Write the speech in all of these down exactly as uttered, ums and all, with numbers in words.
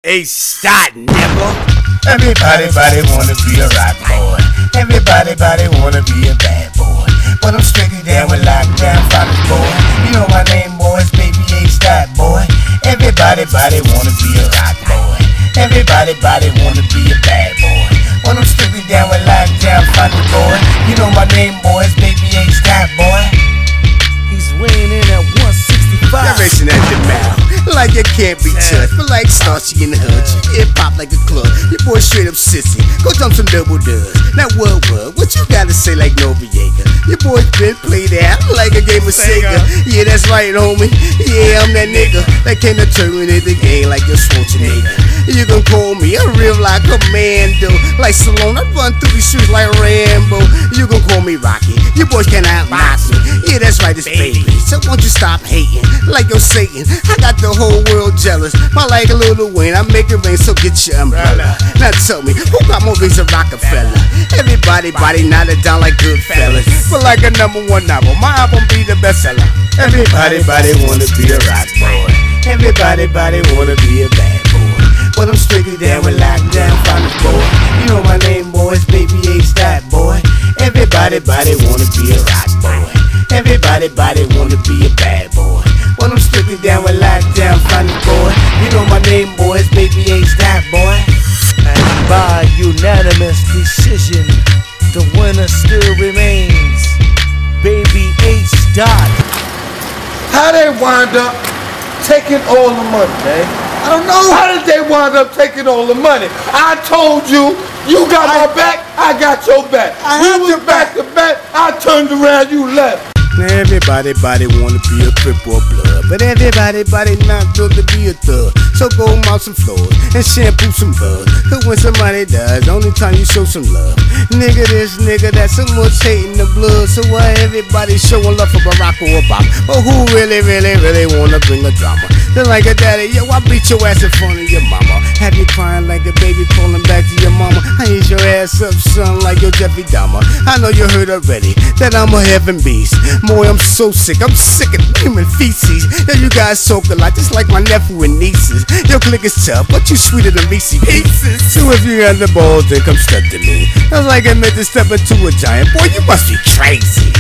A-Stott, nigga. Everybody, body wanna be a rock boy. Everybody, body wanna be a bad boy. But I'm strictly down with lockdown fathers, boy. You know my name, boys, baby A-Stott, boy. Everybody, body wanna be a rock boy. Everybody, body wanna be a bad boy. But I'm strictly down with lockdown fathers, boy. You know my name, boys, baby A-Stott, boy. He's weighing in at one sixty-five. You're racing at the mouth like you can't be touched, but like Starchy in the hood, you hip hop like a club. Your boy straight up sissy, go jump some double dubs. Now what, what, what you gotta say like Noviega? Your boy's been played out like a game of Sega. Yeah, that's right, homie. Yeah, I'm that nigga that came to terminate the game like your Schwarzenegger. You can call me a real like commando, like Stallone. I run through these streets like Rambo. You can call me Rocky. You boys cannot box me. Yeah, that's right, it's baby. So won't you stop hating like you're Satan? I got the whole world jealous. My like a little Wayne, I make it rain, so get your umbrella. Now tell me, who got more rings than Rockefeller? Everybody body knotted down like Goodfellas, but like a number one novel, my album be the bestseller. Everybody, body wanna be a rock boy. Everybody, body wanna be a bad boy. But I'm strictly down with lockdown fathers, boy. You know my name, boys, baby A-Stott, boy. Everybody, body wanna be a rock boy. Everybody, body wanna be a bad boy. But I'm strictly down with lockdown fathers, boy. You know my name, boys, baby A-Stott, boy. And by unanimous decision, the winner still remains Baby A-Stott. How they wind up taking all the money, man? I don't know. How did they wind up taking all the money? I told you, you got my back, I got your back. We was back to back, I turned around, you left. Everybody, body wanna be a Crip or blood, but everybody, body not built to be a thug. So go mop some floors and shampoo some bud. Cause when somebody dies, only time you show some love. Nigga this, nigga that, so much hate in the blood. So why everybody showing love for Barack Obama? But who really, really, really wanna bring a drama? They're like a daddy, yo, I beat your ass in front of your mama. Have you crying like a baby calling back to your mama? I eat your ass up, son, like your Jeffrey Dahmer. I know you heard already that I'm a heaven beast. Boy, I'm so sick, I'm sick of human feces. Yo, you guys soak a lot, just like my nephew and nieces. Your clique is tough, but you sweeter than Reese Pieces. So if you got the balls, then come step to me. That's like I meant to step into a giant. Boy, you must be crazy.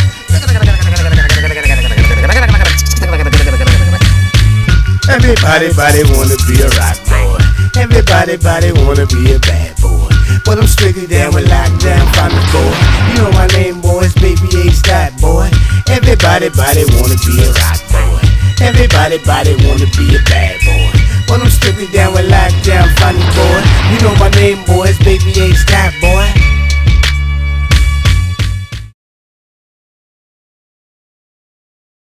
Everybody, body wanna be a rock boy. Everybody, body wanna be a bad boy. But I'm strictly down with lockdown fathers, boy. You know my name, boys, baby A-Stott, boy. Everybody, body wanna be a rock boy. Everybody, body wanna be a bad boy. But I'm strictly down with lockdown fathers, boy. You know my name, boys, baby A-Stott, boy.